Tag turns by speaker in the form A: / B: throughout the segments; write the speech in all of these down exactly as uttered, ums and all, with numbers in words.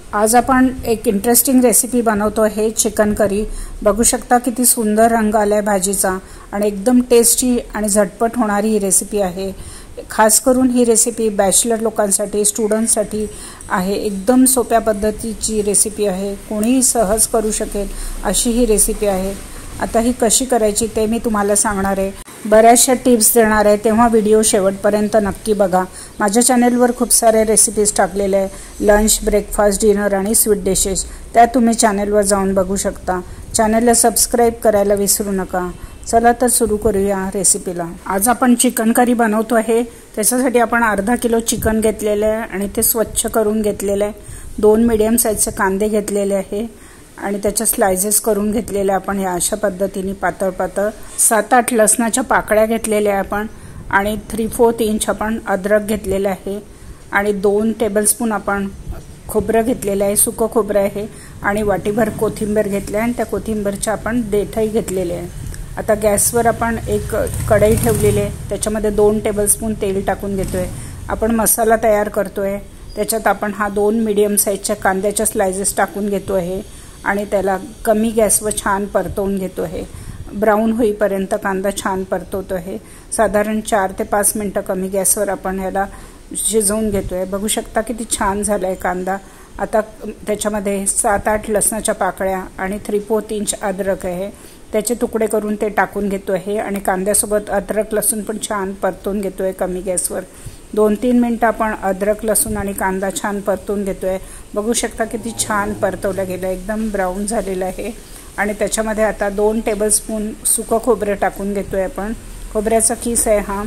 A: आज आपण एक इंटरेस्टिंग रेसिपी बनवतो आहे, चिकन करी। बघू शकता किती सुंदर रंग आलाय भाजीचा आणि एकदम टेस्टी आणि झटपट होणारी ही रेसिपी आहे। खास करून ही रेसिपी बॅचलर लोकांसाठी, स्टुडंट्ससाठी आहे। एकदम सोप्या पद्धतीची रेसिपी आहे, कोणीही सहज करू शकेल अशी ही रेसिपी आहे। आता ही कशी करायची ते मी तुम्हाला सांगणार आहे, बऱ्याचशा टिप्स देणार आहे, तेव्हा व्हिडिओ शेवटपर्यंत नक्की बघा। माझ्या चॅनलवर खूप सारे रेसिपीज टाकलेले आहे, लंच, ब्रेकफास्ट, डिनर आणि स्वीट डिशेस, त्या तुम्ही चॅनलवर जाऊन बघू शकता। चॅनलला सबस्क्राइब करायला विसरू नका। चला तर सुरू करूया रेसिपीला। आज आपण चिकन करी बनवतो आहे, त्याच्यासाठी आपण अर्धा किलो चिकन घेतलेले आहे आणि ते स्वच्छ करून घेतलेले आहे। दोन मीडियम साइजचे कांदे घेतलेले आहे आणि त्याच्या स्लाइसेस करून घेतलेले आपण या अशा पद्धतीने पातळ पातळ। सात आठ लसणाच्या पाकळ्या घेतलेल्या आपण आणि थ्री फोर्थ इंच आपण अद्रक घेतलेले आहे आणि दोन टेबलस्पून आपण खोबरं घेतलेलं आहे, सुकं खोबरं आहे आणि वाटीभर कोथिंबीर घेतली आणि त्या कोथिंबीरच्या आपण देठही घेतलेले आहे। आता गॅसवर आपण एक कढई ठेवलेली आहे, त्याच्यामध्ये दोन टेबलस्पून तेल टाकून घेतोय। आपण मसाला तयार करतोय, त्याच्यात आपण हा दोन मीडियम साइजच्या कांद्याच्या स्लाइसेस टाकून घेतो आहे आणि त्याला कमी गॅसवर छान परतवून घेतो आहे। ब्राऊन होईपर्यंत कांदा छान परतवतो आहे। साधारण चार ते पाच मिनिटं कमी गॅसवर आपण याला शिजवून घेतोय। बघू शकता किती छान झालाय कांदा। आता त्याच्यामध्ये सात आठ लसणाच्या पाकळ्या आणि थ्री फोर्थ इंच अद्रक आहे, त्याचे तुकडे करून ते टाकून घेतो आहे आणि कांद्यासोबत अद्रक लसूण पण छान परतवून घेतोय कमी गॅसवर। दोन तीन मिनिटं आपण अद्रक लसूण आणि कांदा छान परतवून घेतोय। बघू शकता किती छान परतवला गेला, एकदम ब्राऊन झालेला आहे आणि त्याच्यामध्ये आता दोन टेबलस्पून सुकं खोबरं टाकून घेतोय आपण। खोबऱ्याचा किस आहे हा,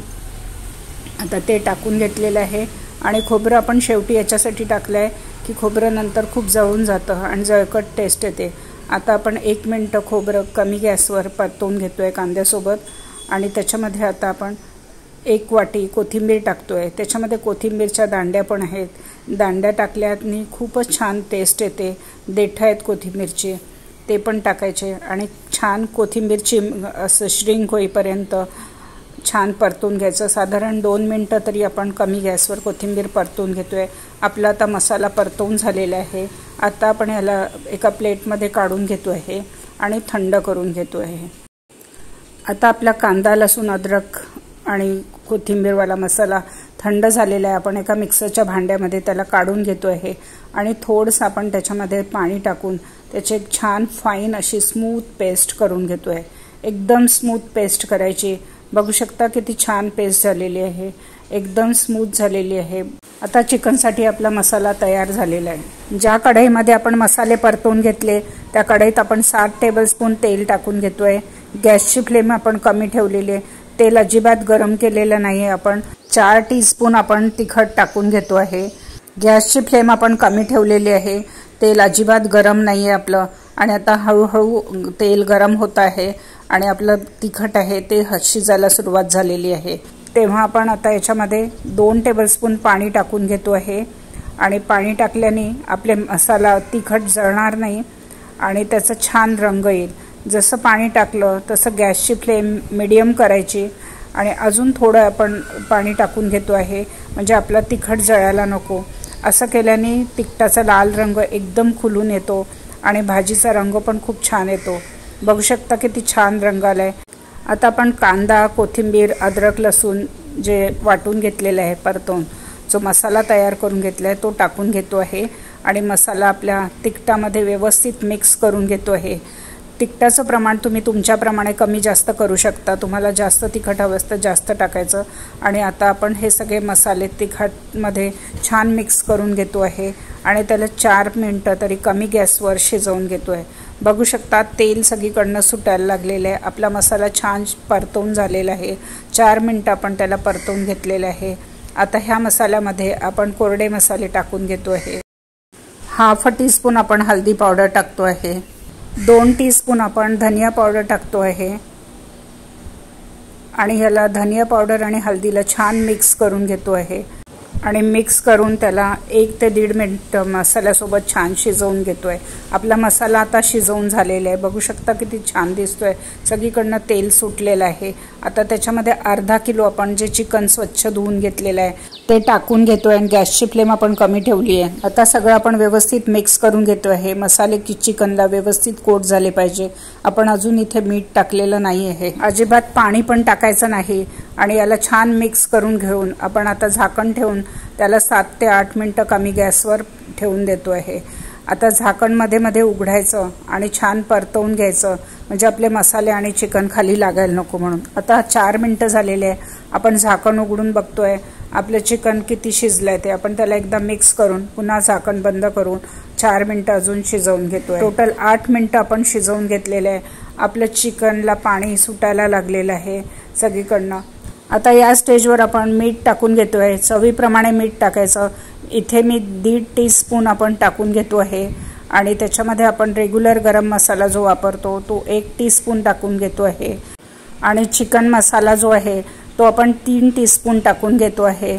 A: आता ते टाकून घेतलेलं आहे आणि खोबरं आपण शेवटी याच्यासाठी टाकलंय की खोबरं नंतर खूप जळून जातं आणि जळकट टेस्ट येते। आता आपण एक मिनिट खोबरं कमी गॅसवर परतवून घेतोय कांद्यासोबत आणि त्याच्यामध्ये आता आपण एक वाटी कोथिंबीर टाकतोय। त्याच्यामध्ये कोथिंबीरच्या दांड्या पण आहेत, दांड्या टाकल्याने खूपच छान टेस्ट येते। देठ आहेत कोथिंबीरचे, ते पण टाकायचे आणि छान कोथिंबीरची असं श्रिंक होईपर्यंत छान परतून घ्यायचं। साधारण दोन मिनिटं तरी आपण कमी गॅसवर कोथिंबीर परतून घेतोय। आपला आता मसाला परतवून झालेला आहे। आता आपण याला एका प्लेटमध्ये काढून घेतो आहे आणि थंड करून घेतो आहे। आता आपला कांदा, लसूण, अद्रक आणि कोथिंबीरवाला मसाला थंड झालेला आहे। आपण एका मिक्सरच्या भांड्यामध्ये त्याला काढून घेतो आहे आणि थोडंसं आपण त्याच्यामध्ये पाणी टाकून त्याची एक छान फाईन अशी स्मूथ पेस्ट करून घेतो आहे। एकदम स्मूथ पेस्ट करायची। बघू शकता किती छान पेस्ट झालेली आहे, एकदम स्मूथ झालेली आहे। आता चिकनसाठी आपला मसाला तयार झालेला आहे। ज्या कढईमध्ये आपण मसाले परतवून घेतले त्या कढईत आपण सात टेबलस्पून तेल टाकून घेतोय। गॅसची फ्लेम आपण कमी ठेवलेली आहे, तेल अजिबात गरम केलेलं नाही। आपण चार टीस्पून आपण तिखट टाकून घेतो आहे। गॅसची फ्लेम आपण कमी ठेवलेली आहे, तेल अजिबात गरम नाही आहे आपलं आणि आता हळूहळू तेल गरम होत आहे आणि आपलं तिखट आहे ते शिजायला सुरुवात झालेली आहे। तेव्हा आपण आता याच्यामध्ये दोन टेबलस्पून पाणी टाकून घेतो आहे आणि पाणी टाकल्याने आपले मसाला तिखट जळणार नाही आणि त्याचा छान रंग येईल। जसं पाणी टाकलं तसं गॅसची फ्लेम मीडियम करायची आणि अजून थोडं आपण पाणी टाकून घेतो आहे, म्हणजे आपला तिखट जळायला नको। असं केल्याने तिखटाचा लाल रंग एकदम खुलून येतो आणि भाजीचा रंग पण खूप छान येतो। बघू शकता किती छान रंग आलाय। आता आपण कांदा, कोथिंबीर, अद्रक, लसूण जे वाटून घेतलेलं आहे परतून, जो मसाला तयार करून घेतला आहे तो टाकून घेतो आहे आणि मसाला आपल्या तिखटामध्ये व्यवस्थित मिक्स करून घेतो आहे। तिखटाचं प्रमाण तुम्ही तुमच्याप्रमाणे कमी जास्त करू शकता, तुम्हाला जास्त तिखट हवं असतं जास्त टाकायचं। आणि आता आपण हे सगळे मसाले तिखटमध्ये छान मिक्स करून घेतो आहे आणि त्याला चार मिनिटं तरी कमी गॅसवर शिजवून घेतो आहे। बघू शकता तेल सगळीकडनं सुटायला लागलेलं आहे, आपला मसाला छान परतवून झालेला आहे। चार मिनिटं आपण त्याला परतवून घेतलेलं आहे। आता ह्या मसाल्यामध्ये आपण कोरडे मसाले टाकून घेतो आहे। हाफ टीस्पून आपण हळदी पावडर टाकतो आहे, दोन टीस्पून आपण धनिया पावडर टाकतो आहे आणि ह्याला धनिया पावडर आणि हळदीला छान मिक्स करून घेतो आहे। आणि मिक्स करून त्याला एक ते दीड मिनिट मसाल्यासोबत छान शिजवून घेतोय। आपला मसाला आता शिजवून झालेला आहे, बघू शकता किती छान दिसतोय, सगळीकडनं तेल सुटलेलं आहे। आता त्याच्यामध्ये अर्धा किलो आपण जे चिकन स्वच्छ धुवून घेतलेलं आहे ते टाकून घेतोय आणि गॅसची फ्लेम आपण कमी ठेवली आहे। आता सगळं आपण व्यवस्थित मिक्स करून घेतोय। हे मसाले की चिकनला व्यवस्थित कोट झाले पाहिजे। आपण अजून इथे मीठ टाकलेलं नाही आहे, अजिबात पाणी पण टाकायचं नाही आणि याला छान मिक्स करून घेऊन आपण आता झाकण ठेवून त्याला सात ते आठ मिनिटं कमी गॅसवर ठेवून देतो आहे। आता झाकण मध्ये मध्ये उघडायचं आणि छान परतवून घ्यायचं, म्हणजे आपले मसाले आणि चिकन खाली लागायला नको म्हणून। आता चार मिनिटं झालेले आहे, आपण झाकण उघडून बघतोय आपलं चिकन किती शिजलंय ते। आपण त्याला एकदा मिक्स करून पुन्हा झाकण बंद करून चार मिनिटं अजून शिजवून घेतोय। टोटल आठ मिनिटं आपण शिजवून घेतलेले आहे। आपलं चिकनला पाणी सुटायला लागलेलं आहे सगळीकडनं। आता या स्टेजवर आपण मीठ टाकून घेतोय, चवीप्रमाणे मीठ टाकायचं। इथे मी दीड टीस्पून आपण टाकून घेतो आहे आणि त्याच्यामध्ये आपण रेग्युलर गरम मसाला जो वापरतो तो एक टीस्पून टाकून घेतो आहे आणि चिकन मसाला जो आहे तो आपण तीन टीस्पून टाकून घेतो आहे।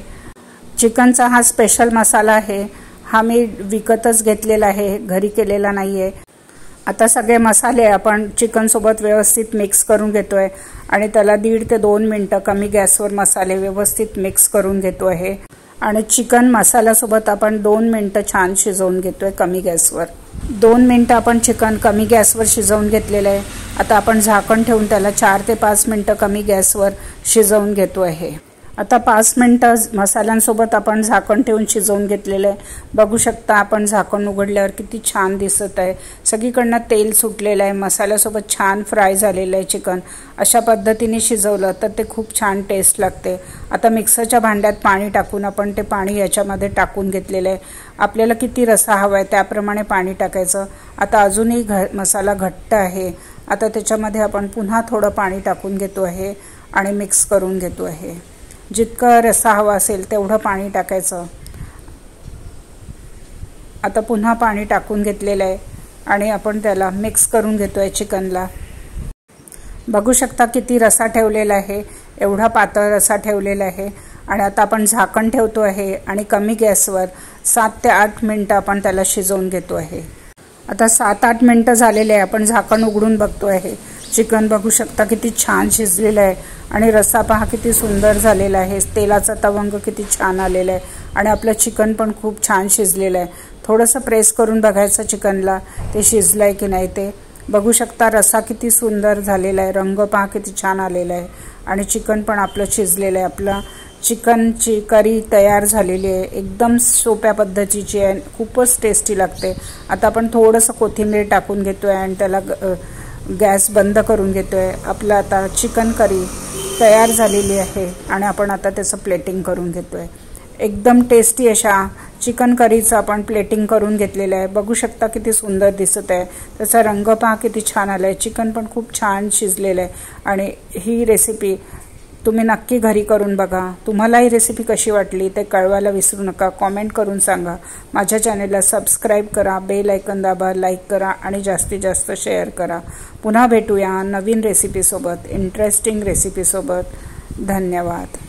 A: चिकनचा हा स्पेशल मसाला आहे, हा मी विकतच घेतलेला आहे, घरी केलेला नाही आहे। आता सगळे मसाले आपण चिकन सोबत व्यवस्थित मिक्स करून घेतोय आणि त्याला दीड ते दोन मिनिटं कमी गॅसवर मसाले व्यवस्थित मिक्स करून घेतो आहे आणि चिकन मसाल्यासोबत आपण दोन मिनिटं छान शिजवून घेतोय कमी गॅसवर। दोन मिनिटं आपण चिकन कमी गॅसवर शिजवून घेतलेलं आहे। आता आपण झाकण ठेवून त्याला चार ते पाच मिनिटं कमी गॅसवर शिजवून घेतो आहे। आता पाच मिनिटं मसाल्यांसोबत आपण झाकण ठेवून शिजवून घेतलेलं आहे, बघू शकता आपण झाकण उघडल्यावर किती छान दिसत आहे, सगळीकडनं तेल सुटलेलं आहे, मसाल्यासोबत छान फ्राय झालेलं आहे चिकन। अशा पद्धतीने शिजवलं तर ते खूप छान टेस्ट लागते। आता मिक्सरच्या भांड्यात पाणी टाकून आपण ते पाणी याच्यामध्ये टाकून घेतलेलं आहे। आपल्याला किती रस्सा हवा आहे त्याप्रमाणे पाणी टाकायचं। आता अजूनही घ मसाला घट्ट आहे, आता त्याच्यामध्ये आपण पुन्हा थोडं पाणी टाकून घेतो आहे आणि मिक्स करून घेतो आहे। जितका रस्सा हवा असेल तेवढं पाणी टाकायचं। आता पुन्हा पाणी टाकून घेतलेलं आहे आणि आपण त्याला मिक्स करून घेतोय चिकनला। बघू शकता किती रस्सा ठेवलेला आहे, एवढा पातळ रस्सा ठेवलेला आहे आणि आता आपण झाकण ठेवतो आहे आणि कमी गॅसवर सात ते आठ मिनिटं आपण त्याला शिजवून घेतो आहे। आता सात आठ मिनिटं झालेले आहे, आपण झाकण उघडून बघतो आहे। चिकन बघू शकता किती छान शिजलेलं आहे आणि रस्सा पहा किती सुंदर झालेला आहे, तेलाचा तवंग किती छान आलेला आहे आणि आपलं चिकन पण खूप छान शिजलेलं आहे। थोडंसं प्रेस करून बघायचं चिकनला ते शिजलंय की नाही ते। बघू शकता रस्सा किती सुंदर झालेला आहे, रंग पहा किती छान आलेला आहे आणि चिकन पण आपलं शिजलेलं आहे। आपला चिकनची करी तयार झालेली आहे, एकदम सोप्या पद्धतीची आहे, खूपच टेस्टी लागते। आता आपण थोडंसं कोथिंबीर टाकून घेतोय आणि त्याला गॅस बंद करून घेतोय। आपलं आता चिकन करी तयार झालेली आहे आणि आपण आता त्याचं प्लेटिंग करून घेतोय। एकदम टेस्टी अशा चिकन करीचं आपण प्लेटिंग करून घेतलेलं आहे, बघू शकता किती सुंदर दिसत आहे, त्याचा रंग पहा किती छान आला आहे, चिकन पण खूप छान शिजलेलं आहे आणि ही रेसिपी तुम्ही नक्की घरी करून बघा। तुम्हाला ही रेसिपी कशी वाटली ते कळवायला विसरू नका, कमेंट करून सांगा। माझ्या चॅनेलला सबस्क्राइब करा, बेल आयकॉन दाबा, लाईक करा आणि जास्तीत जास्त शेअर करा। पुन्हा भेटूया नवीन रेसिपीसोबत, इंटरेस्टिंग रेसिपीसोबत। धन्यवाद।